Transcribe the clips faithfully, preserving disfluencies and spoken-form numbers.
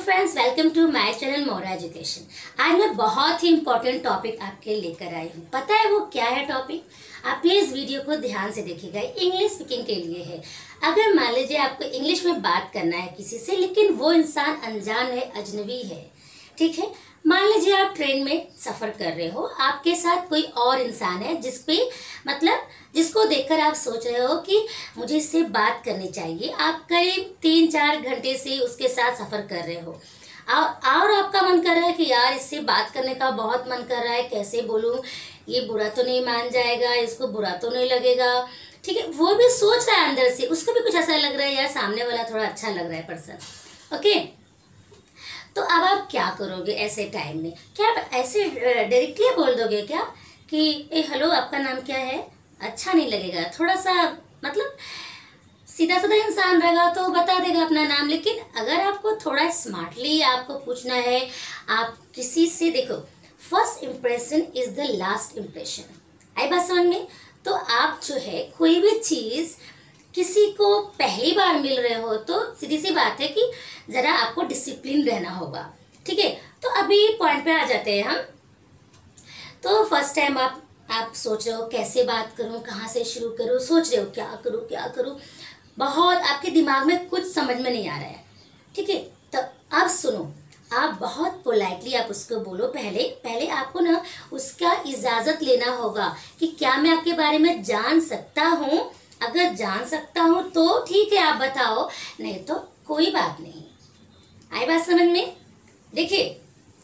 Friends, welcome to my channel Mora Education. आज मैं बहुत ही इम्पोर्टेंट टॉपिक आपके लेकर आई हूँ। पता है वो क्या है टॉपिक? आप प्लीज वीडियो को ध्यान से देखिएगा। इंग्लिश स्पीकिंग के लिए है। अगर मान लीजिए आपको इंग्लिश में बात करना है किसी से, लेकिन वो इंसान अनजान है, अजनबी है, ठीक है। मान लीजिए आप ट्रेन में सफर कर रहे हो, आपके साथ कोई और इंसान है जिसपे मतलब जिसको देखकर आप सोच रहे हो कि मुझे इससे बात करनी चाहिए। आप करीब तीन चार घंटे से उसके साथ सफर कर रहे हो और आपका मन कर रहा है कि यार इससे बात करने का बहुत मन कर रहा है, कैसे बोलूं, ये बुरा तो नहीं मान जाएगा, इसको बुरा तो नहीं लगेगा, ठीक है। वो भी सोच रहा है अंदर से, उसको भी कुछ ऐसा लग रहा है यार सामने वाला थोड़ा अच्छा लग रहा है पर्सन, ओके। तो अब आप क्या करोगे ऐसे टाइम में? क्या आप ऐसे डायरेक्टली बोल दोगे क्या कि ए हेलो, आपका नाम क्या है? अच्छा नहीं लगेगा। थोड़ा सा मतलब सीधा साधा इंसान रहेगा तो बता देगा अपना नाम, लेकिन अगर आपको थोड़ा स्मार्टली आपको पूछना है, आप किसी से देखो, first impression is the last impression. आई बात समझ में? तो आप जो है कोई भी चीज किसी को पहली बार मिल रहे हो तो सीधी सी बात है कि जरा आपको डिसिप्लिन रहना होगा, ठीक है। तो अभी पॉइंट पे आ जाते हैं हम। तो फर्स्ट टाइम आप आप सोच रहे हो कैसे बात करूं, कहाँ से शुरू करूं, सोच रहे हो क्या करूं क्या करूं, बहुत आपके दिमाग में कुछ समझ में नहीं आ रहा है, ठीक है। तो अब सुनो, आप बहुत पोलाइटली आप उसको बोलो। पहले पहले आपको ना उसका इजाजत लेना होगा कि क्या मैं आपके बारे में जान सकता हूँ। अगर जान सकता हूँ तो ठीक है, आप बताओ, नहीं तो कोई बात नहीं। आई बात समझ में? देखिए,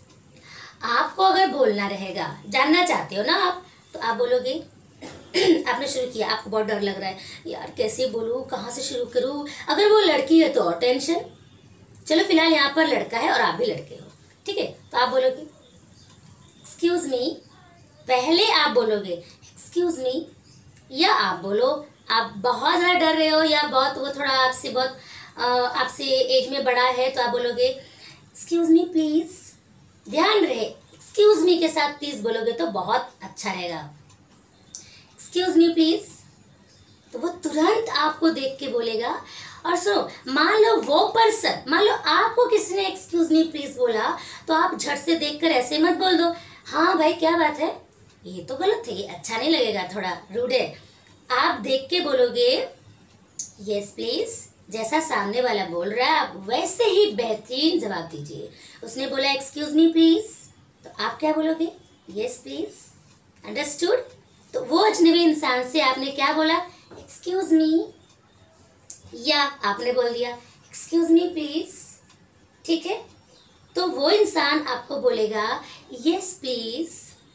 आपको अगर बोलना रहेगा, जानना चाहते हो ना आप, तो आप बोलोगे आपने शुरू किया, आपको बहुत डर लग रहा है, यार कैसे बोलूँ, कहाँ से शुरू करूँ। अगर वो लड़की है तो और टेंशन। चलो फिलहाल यहाँ पर लड़का है और आप भी लड़के हो, ठीक है। तो आप बोलोगे एक्सक्यूज मी, पहले आप बोलोगे एक्सक्यूज मी, या आप बोलो आप बहुत ज़्यादा डर रहे हो या बहुत वो थोड़ा आपसे बहुत आपसे एज में बड़ा है तो आप बोलोगे एक्सक्यूज मी प्लीज। ध्यान रहे, एक्सक्यूज मी के साथ प्लीज बोलोगे तो बहुत अच्छा रहेगा। एक्सक्यूज मी प्लीज, तो वो तुरंत आपको देख के बोलेगा। और सुनो, मान लो वो पर्सन, मान लो आपको किसी ने एक्सक्यूज मी प्लीज बोला, तो आप झट से देखकर ऐसे मत बोल दो हाँ भाई क्या बात है, ये तो गलत है, ये अच्छा नहीं लगेगा, थोड़ा रूड है। आप देख के बोलोगे यस प्लीज, जैसा सामने वाला बोल रहा है आप वैसे ही बेहतरीन जवाब दीजिए। उसने बोला एक्सक्यूज मी प्लीज, तो आप क्या बोलोगे? Yes please. अंडरस्टूड? तो वो अजनबी इंसान से आपने क्या बोला? एक्सक्यूज मी, या आपने बोल दिया एक्सक्यूज मी प्लीज, ठीक है। तो वो इंसान आपको बोलेगा यस प्लीज।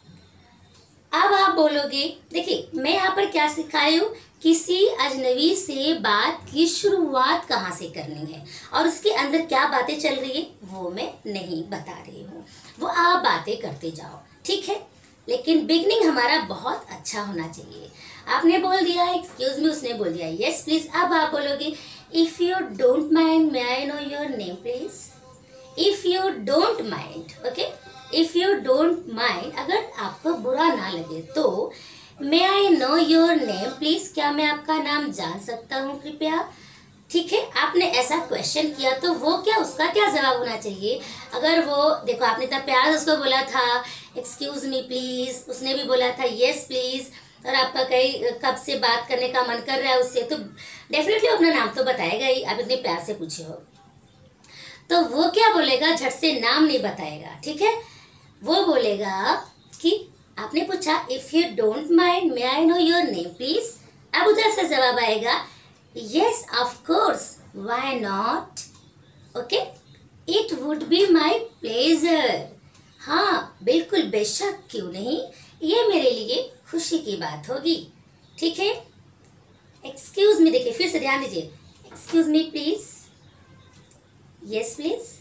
अब आप बोलोगे, देखिए मैं यहाँ पर क्या सिखा रही हूँ, किसी अजनबी से बात की शुरुआत कहाँ से करनी है और उसके अंदर क्या बातें चल रही है वो मैं नहीं बता रही हूँ, वो आप बातें करते जाओ, ठीक है। लेकिन बिगनिंग हमारा बहुत अच्छा होना चाहिए। आपने बोल दिया एक्सक्यूज मी, उसने बोल दिया यस प्लीज। अब आप बोलोगे if you don't mind may I know your name please. If you don't mind, okay, if you don't mind, अगर आपको बुरा ना लगे तो may I know your name please, क्या मैं आपका नाम जान सकता हूँ कृपया, ठीक है। आपने ऐसा क्वेश्चन किया तो वो क्या, उसका क्या जवाब होना चाहिए। अगर वो देखो आपने इतना प्यार से उसको बोला था एक्सक्यूज मी प्लीज, उसने भी बोला था यस प्लीज, और आपका कई कब से बात करने का मन कर रहा है उससे, तो डेफिनेटली अपना नाम तो बताएगा ही, आप इतने प्यार से पूछे हो। तो वो क्या बोलेगा, झट से नाम नहीं बताएगा, ठीक है। वो बोलेगा कि आपने पूछा if you don't mind may I know your name please. अब उधर से जवाब आएगा yes of course why not, okay, it would be my pleasure. हाँ बिल्कुल, बेशक, क्यों नहीं, ये मेरे लिए खुशी की बात होगी, ठीक है। एक्सक्यूज मी, देखिए फिर से ध्यान दीजिए, excuse me please, yes please.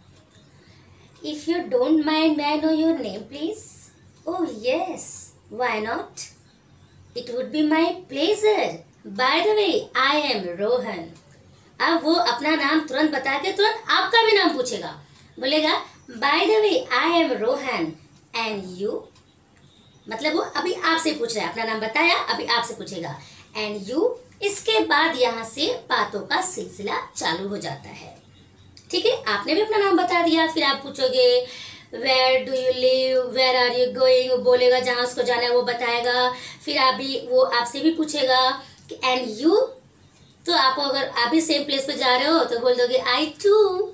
If you don't mind, may I know your name, please? Oh yes, why not? It would be my pleasure. By the way, I am Rohan. अब वो अपना नाम तुरंत बता के तुरंत आपका भी नाम पूछेगा, बोलेगा By the way, I am Rohan and you. मतलब वो अभी आपसे पूछ रहा है, अपना नाम बताया, अभी आपसे पूछेगा and you। इसके बाद यहाँ से बातों का सिलसिला चालू हो जाता है, ठीक है, आपने भी अपना नाम बता दिया। फिर आप पूछोगे where do you live, where are you going, वो बोलेगा जहाँ उसको जाना है वो बताएगा। फिर आप भी, वो आपसे भी पूछेगा कि एंड यू, तो आप अगर आप भी सेम प्लेस पे जा रहे हो तो बोल दोगे आई टू।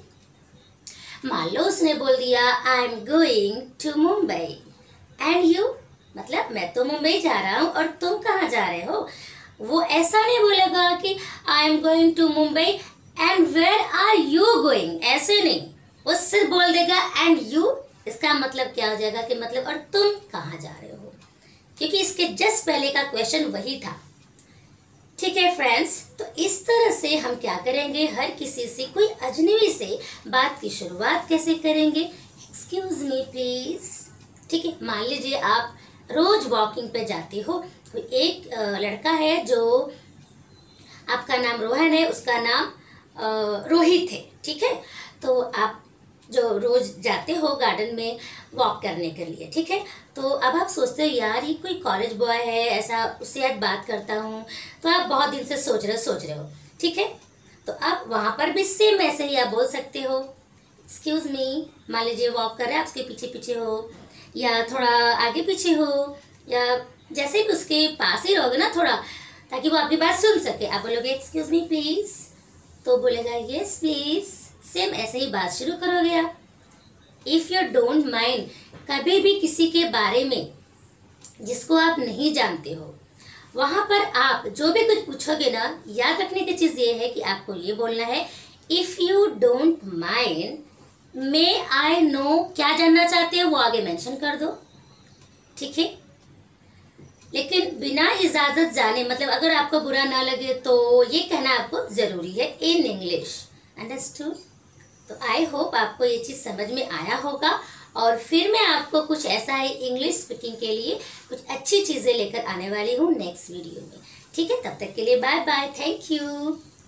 मान लो उसने बोल दिया I am going to Mumbai and you, मतलब मैं तो मुंबई जा रहा हूँ और तुम कहाँ जा रहे हो। वो ऐसा नहीं बोलेगा कि I am going to Mumbai and where are you going, ऐसे नहीं, वो सिर्फ बोल देगा एंड यू। इसका मतलब क्या हो जाएगा कि मतलब और तुम कहाँ जा रहे हो, क्योंकि इसके जस्ट पहले का क्वेश्चन वही था। ठीक है फ्रेंड्स, तो इस तरह से हम क्या करेंगे, हर किसी से, कोई अजनबी से बात की शुरुआत कैसे करेंगे। Excuse me please. ठीक है, मान लीजिए आप रोज वॉकिंग पे जाती हो, तो एक लड़का है जो आपका नाम रोहन है, उसका नाम रोहित है। ठीक है, तो आप जो रोज जाते हो गार्डन में वॉक करने के लिए, ठीक है, तो अब आप सोचते हो यार ये कोई कॉलेज बॉय है, ऐसा उससे आज बात करता हूँ, तो आप बहुत दिन से सोच रहे हो सोच रहे हो ठीक है, तो आप वहाँ पर भी सेम ऐसे ही आप बोल सकते हो एक्सक्यूज मी। मान लीजिए वॉक कर रहे हैं, आपके पीछे पीछे हो या थोड़ा आगे पीछे हो, या जैसे भी उसके पास ही रहोगे ना थोड़ा, ताकि वो आपकी बात सुन सके। आप बोलोगे एक्सक्यूज मी प्लीज, तो बोलेगा यस प्लीज। सेम ऐसे ही बात शुरू करोगे आप। इफ़ यू डोंट माइंड, कभी भी किसी के बारे में जिसको आप नहीं जानते हो, वहाँ पर आप जो भी कुछ पूछोगे ना, याद रखने की चीज़ ये है कि आपको ये बोलना है if you don't mind may I know, क्या जानना चाहते हो वो आगे मेंशन कर दो। ठीक है, लेकिन बिना इजाज़त जाने, मतलब अगर आपको बुरा ना लगे तो ये कहना आपको ज़रूरी है इन इंग्लिश। अंडरस्टूड? तो आई होप आपको ये चीज़ समझ में आया होगा, और फिर मैं आपको कुछ ऐसा है इंग्लिश स्पीकिंग के लिए कुछ अच्छी चीज़ें लेकर आने वाली हूँ नेक्स्ट वीडियो में। ठीक है, तब तक के लिए बाय बाय, थैंक यू।